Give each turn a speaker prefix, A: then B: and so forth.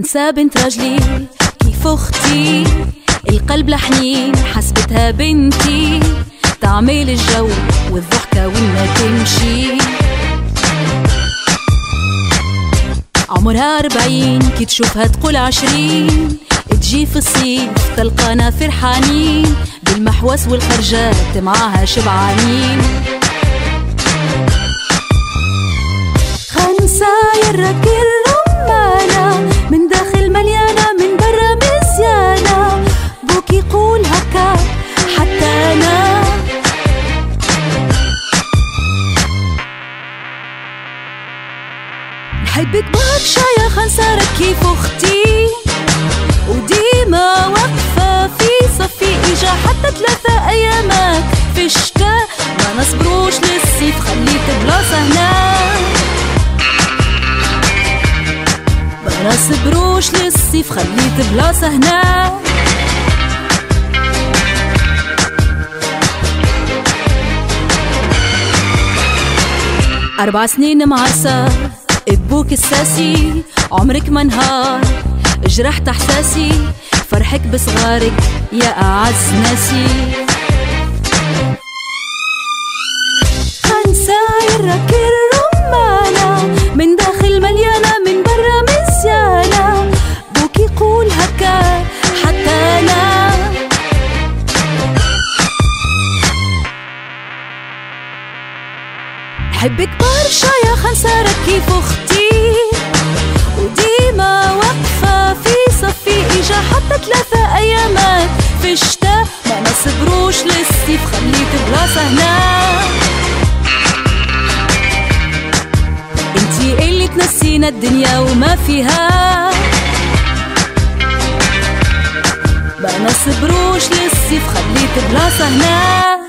A: خنسة بنت رجلي كيف اختي، القلب لحنين حسبتها بنتي، تعمل الجو والضحكة وإنها تمشي. عمرها 40 كي تشوفها تقول 20، تجي في الصيف تلقانا فرحانين، بالمحوس والخرجات معاها شبعانين. خنسة يرك الرمانة من داخل مليانة من برا مزيانة، بوك يقول هكا حتى أنا. نحبك برشا يا خنسة راك كيف أختي، وديما واقفة في صفي إجا حتى 3 أيامات في الشتاء. ما نصبروش للصيف خليك بلاصة هنا، ما نصبروش للصيف خليك بلاصة هنا. أربع سنين معرسة ابوك الساسي، عمرك ما نهار جرحت احساسي، فرحك بصغارك يا اعز ناسي. خنسة يرك الرمانة من داخل مليانة من برا مزيانة، بوك يقول هكا حتى انا. نحبك برشا يا خنسة راك كيف اختي، وديما واقفة في صفي إجا حتى 3 أيامات في الشتاء. ما نصبروش للصيف خليك بلاصة هنا، انتي اللي تنسينا الدنيا وما فيها. ما نصبروش للصيف خليك بلاصة هنا.